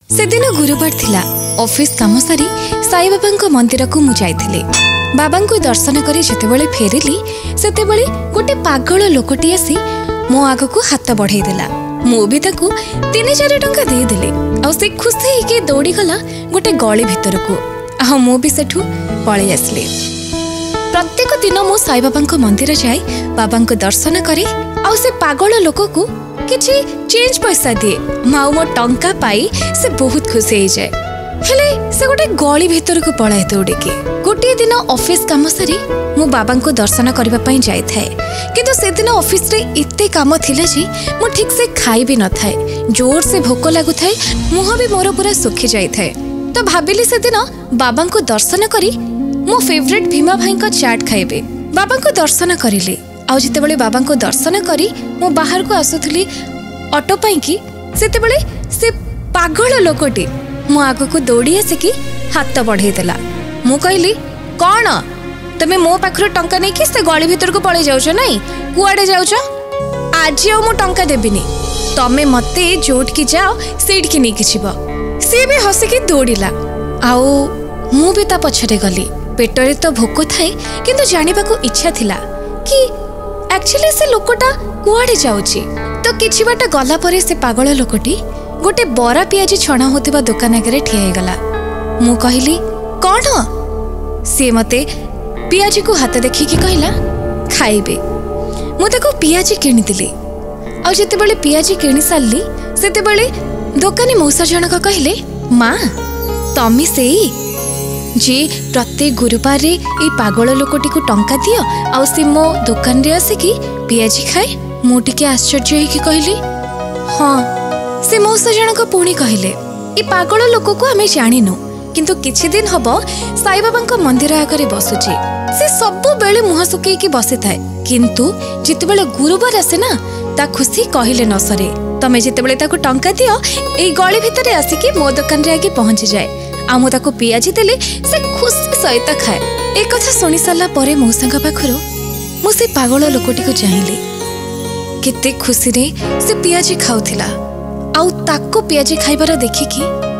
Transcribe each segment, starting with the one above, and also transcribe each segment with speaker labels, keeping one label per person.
Speaker 1: से दिन गुरुवार थिला। ऑफिस काम सारी साई बाबा मंदिर को मुझे बाबा को दर्शन कर जितेबाला फेरिली सेतेबाला गोटे पागल लोकटी आसी मो आग को हाथ बढ़ाई देला। मु भी ताकू 3-4 टंका देदेली आ से खुशी होके दौड़ी गला गोटे गली भितर को। आ मु भी सेठू पलि आसली। प्रत्येक दिन मु साई बाबा मंदिर जाए बाबा को दर्शन करे आ से पागल लोक को किछि चेंज पैसा दिए। माउ मो टंका पाई से बहुत खुशी हो जाए। हेले से गोटे गली भितर को पलाए दौड़िकी। गोटे दिन ऑफिस काम सारी मु बाबा को दर्शन करबा पई जाय थाए किंतु से दिन ऑफिस रे इत्ते काम थिला जे मु ठीक से खाई भी न थाए। जोर से भोक लागु थाए, मुह भी मोर पूरा सुखी जाय थाए। तो भाबिली से दिन बाबा को दर्शन करी मो फेवरेट भीमा भाई का चाट खाइबे। बाबा को दर्शन करिले आ जितेबाला बाबा को दर्शन करी मो बाहर को आसुथली ऑटो पाई कि सेतेबाला से पागल लोकटी मो आग को दौड़ी आसिकी हाथ बढ़ाई देला। मु कहली कौन तमे मो पाखर टंका नहीं कि से गली भितर को पड़े जाउछ नहीं कुआडे जाउछ? आज मु टंका देबिनी, तमे मते जोट की जाओ सेठ की नहीं किछिबो। सी भी हसिकी दौड़िला आउ मु भी ता पछरे गली। पेटरे तो भोक थाए किंतु जानिबा को इच्छा थिला कि एक्चुअली से लोकटा कुआडे जाउची। तो किछि बाट गला परे से पागल लोकटी गोटे बरा पियाजी छणा होतिबा दुकान आगे ठिया गला। मु कहली कौन? सी मते पियाजी को हाथ देखिकी कहला खाइबे। मु ताको पियाजी किनी दिली आ जेतेबेले पियाजी किनी सारली सेतेबेले दुकानी मौसा जनक कहले माँ तमी सेई जी प्रत्येक गुरुवार रे ए पागल लोकटी को टंका दियो आ सी मो दुकान रे आसिकी पियाजी खाए। मु टिके आश्चर्य होइकी कहली हाँ। से मौसा जनक पुणी कहले ए पागल लोक को आमे जानिनु किंतु किछि दिन हबो साई बाबा मंदिर आगे बसुची। से सबु बेले मुह सुकई की बसी थाए किंतु जितेबाला गुरुवार आसे ना ता खुशी कहले न सरे। तमे जितेबाला ताको टंका दियो ए गली भितर आसिकी मो दुकान रे आगे पहुंची जाए आ मु ताको पियाजी देले से खुशी सहित खाए। एक कथा सुनी सारा परे मौसा पाखरो मु से पागल लोकटी को चाहिली केते खुशी रे से पियाजी खाउथिला आउ ताको पियाजी खाइबार देखिकी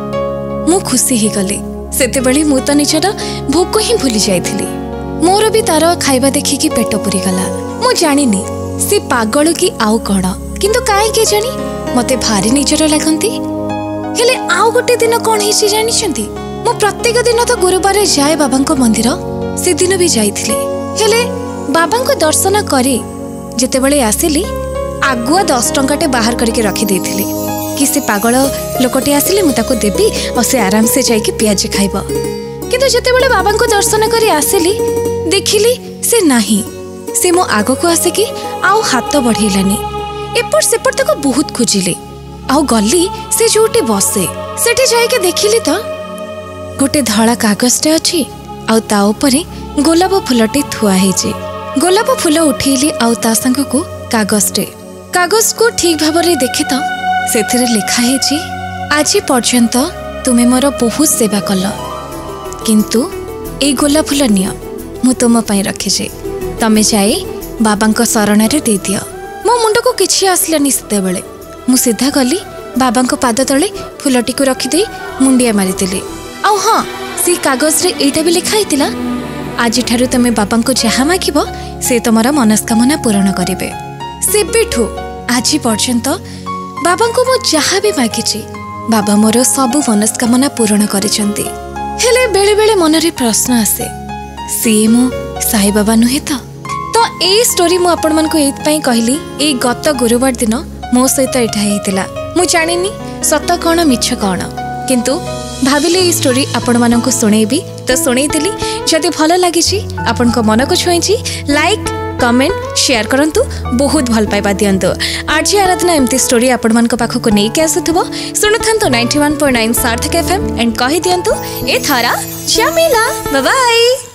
Speaker 1: मु खुशी ही गली। सेतेबेले मु तो निजर भोक ही भूली जाइथिली। मोर भी तार खाइबा देखिकी पेट पुरी गला। मु जानिनी से पागल की आउ कण किंतु काहे के जानी मते भारी निजर लागंती। हेले आउ गोटे दिन कौन हिची जानिछंती मु प्रत्येक दिन तो गुरुवार जाए बाबा को मंदिर से दिन भी जाइथिली। हेले बाबा को दर्शन करे जेतेबेले आसिली आगुआ 10 टंकाटे बाहर करके रखी देथिली कि से पागल लोकटी आसिले मु ताको देबी और से आराम से जाइके पियाजी खाइबो। किंतु जेतेबेले बाबा को दर्शन करी आसिली देखिली से नाही। से मो आगो को आसिकी आउ हाथ बढ़ेलानी। एपट सेपट ताको बहुत खोजिली आउ गली से जोटे बसे सेठी जाइके देखिली तो गोटे धड़ा कागजटे अच्छी आउ ता उपरे गोलाप फूलटे थुआ हेजे। गोलाप फूल उठेली आउ ता संग को कागजटे। कागज को ठीक भाव में देखे तो सेथिरे लिखा है जी आज पर्यंत तुम्हें मोर बहुत सेवा कल किंतु ए गोलाप फूल नियो मु तुम पई रखिजे तमे जाए बाबा शरण रे दे दियो। मो मुंड को किछि आसलानी सेते बेले मु सीधा गली बाबा पाद तले फूलटी को रखिदे मुंडिया मारिदेली। आउ हाँ से कागज रे एटा भी लिखा हितिला आज ठारू तमे बाबा को जहाँ मागिबो से तुमर मनस्कामना पूर्ण करिवे। सेबेठू आज पर्यंत बाबा को मु जहाँ भी मागिची बाबा मोर सबु मनस्कामना पूर्ण करिसंती। हेले बेले बेले मन रे प्रश्न आसे सी मो साई बाबा नुहे तो ए स्टोरी मु आपण मन को एत पई कहली ए गत गुरुवार दिन मो सहित एठा हेतिला। मु जानिनी सत कौन मिछ कौन किंतु भाविले ए स्टोरी आपण मन को सुनेबी तो सुनेइतिली। जदि भल लागिछि आपण को मन को छुईछि लाइक कमेंट शेयर करंतु बहुत भल पाइबा दियंतु। आज आराधना एमती स्टोरी आपण मन को पाखो को नै के आसुथबो सुनुथंतु 91.9 सार्थक FM एंड कहि दियंतु ए थारा झमेला। Bye bye.